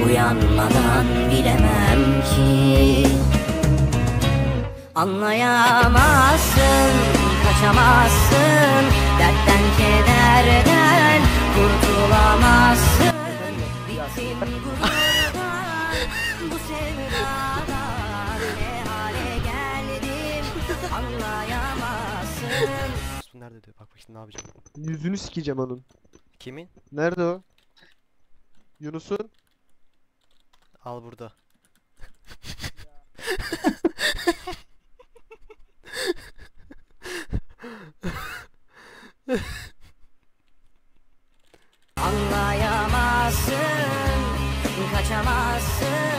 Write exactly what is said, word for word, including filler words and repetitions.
Uyanmadan bilemem ki. Anlayamazsın, kaçamazsın, dertten kederden kurtulamazsın. Bittim gururdan, bu sevdadan ne hale geldim anlayamazsın. Nerede diyor, bak bak şimdi ne yapacağım. Yüzünü sikeceğim onun. Kimin? Nerede o? Yunus'un. Al burada. Anlayamazsın, kaçamazsın.